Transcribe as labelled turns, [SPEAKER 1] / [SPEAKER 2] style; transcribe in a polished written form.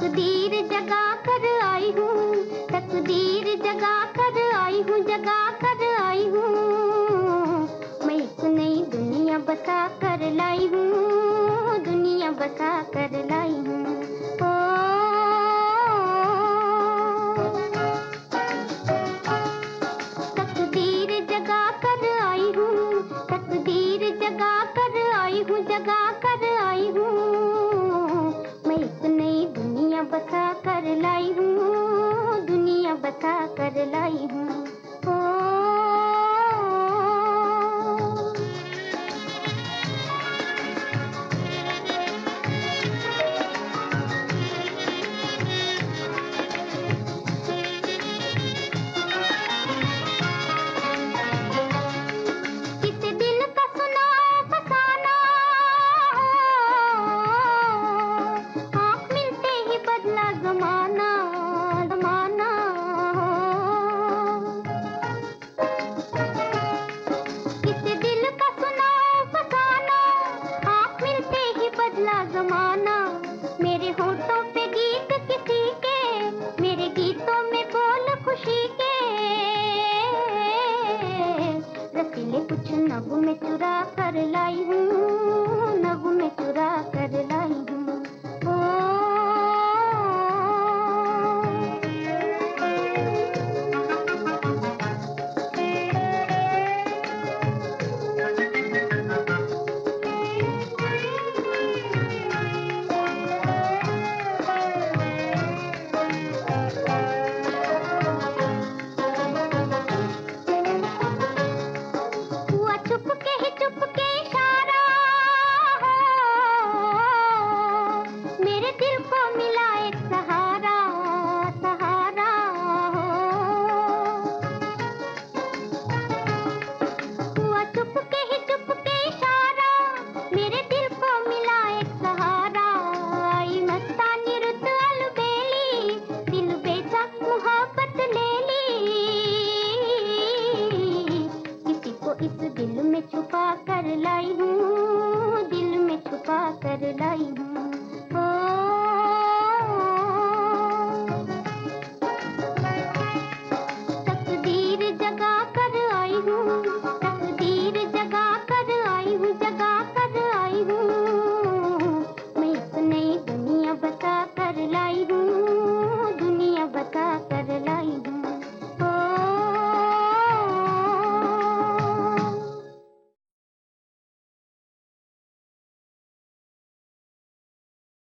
[SPEAKER 1] तकदीर जगा कर आई हूँ, तकदीर जगा कर आई हूँ, जगा कर आई हूँ। मैं एक नई दुनिया बसा कर लाई हूँ, दुनिया बसा कर लाई हूँ। ओ, तकदीर जगा कर आई हूँ, तकदीर जगा कर आई हूँ, जगा कर आई हूँ। मैं एक नई दुनिया बसा कर लाई हूँ, दुनिया बसा कर लाई हूँ। ओ, किसी दिल का सुना फसाना, आँख मिलते ही बदला जमाना, जमाना। किसी दिल का सुना फसाना, आँख मिलते ही बदला जमाना। मेरे होठों पे गीत किसी के, मेरे गीतों में बोल खुशी के। रसीले कुछ नगमे चुरा कर लाई हूँ, नगमे चुरा कर लाई हूँ। ओ, हुआ चुपके ही चुपके इशारा, मेरे दिल को मिला एक सहारा, सहारा। हुआ चुपके ही चुपके इशारा, मेरे दिल को मिला एक सहारा। आई मस्तानी रुत अलबेली, दिल बेचा मोहब्बत ले ली। किसी को इस दिल में छुपा कर लाई हूँ, दिल में छुपा कर लाई हूँ। ओ, तकदीर जगा कर आई हूँ, तकदीर जगा कर आई हूँ, जगा कर आई हूँ। मैं एक नई दुनिया बसा कर लाई हूँ, दुनिया बसा कर